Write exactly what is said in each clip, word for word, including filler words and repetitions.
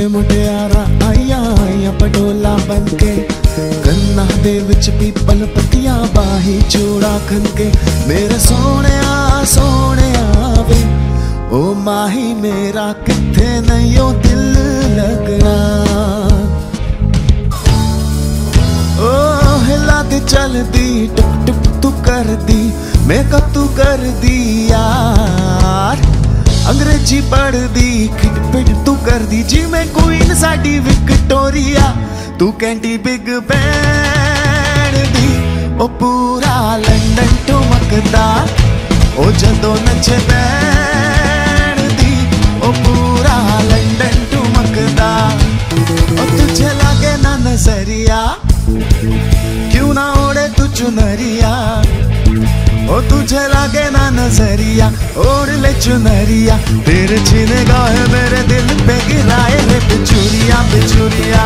मुटियारा आइया आइया पटोला बनके गन्ना दे विच पीपल पत्तियां बाही चूड़ा खनके मेरे सोहणिया सोहणिया वे ओ माही मेरा किथे नहीं ओ दिल लगना ओ हिला दी चलदी टुक टुक तू कर दी मेकअप तू कर दी यार अंग्रेजी पढ़ दी खिट पिट तू कर दी जी मैं क्वीन साडी विक्टोरिया तू कैंटी बिग बैंड दी ओ पूरा लंदन ठुमकदा ओ जदों नचे बैंड दी ओ पूरा लंदन ठुमकदा ओ तुझे लागे ना नजरिया क्यों ना ओढ़े तू चुनरिया ओ तुझे लागे ना नजरिया ओढ़ ले चुनरिया तेरे छीने गाहे मेरे दिल पे गिराए रे बिचुरिया बिचुरिया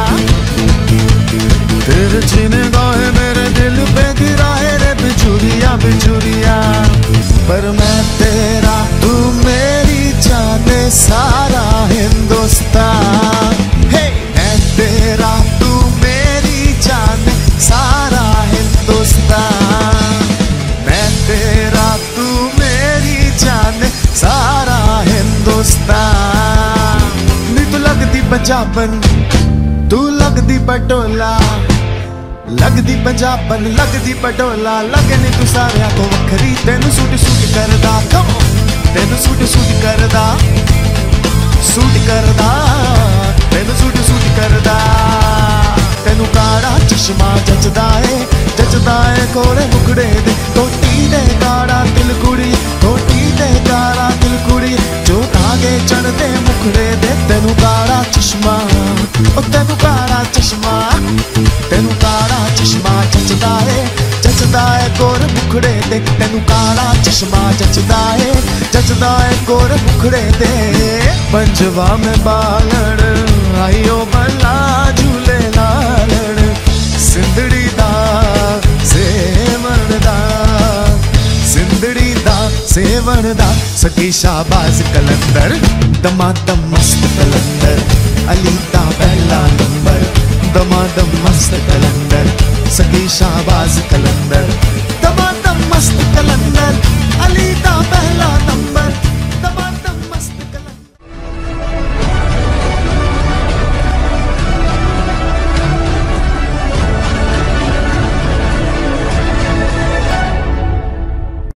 तेरे छीने गाहे मेरे दिल पे गिराए रे बिचुरिया बिचुरिया पर मैं तेरा तू मेरी जाने सारा हिंदुस्तान हे मैं तेरा तू मेरी जाने सारा हिंदुस्तान तेरा तू मेरी जान सारा हिंदुस्तान नी तू लगदी पंजाबन तू लगदी पटोला लगदी पंजाबन लगदी पटोला लगे नी तू सारिया को वखरी तेनू सूट सूट करदा कम तेनू सूट सूट करदा सूट करदा तेनू सूट सूट करदा तेनू काड़ा चश्मा जचदा है जचदा है कोले मुखड़े दे कोटी दे काड़ा दिल कुड़ी कोटी दे काड़ा दिल कुड़ी जो धागे चढ़दे मुखड़े दे तेनू काड़ा चश्मा ओ तेनू काड़ा चश्मा तेनू काड़ा चश्मा जचदा है जचदा है कोले मुखड़े दे तेनू काड़ा चश्मा जचदा है जचदा है कोले मुखड़े दे पंजवा में बालड़ आइयो बल्ला झूले लालड़ सिंधड़ी दा सेवण दा सिंधड़ी दा सेवण दा सकी शाबाज कलंदर दमादम मस्त कलंदर अली दा पहला नंबर दमादम मस्त कलंदर सकी शाबाज कलंदर दमादम मस्त कलंदर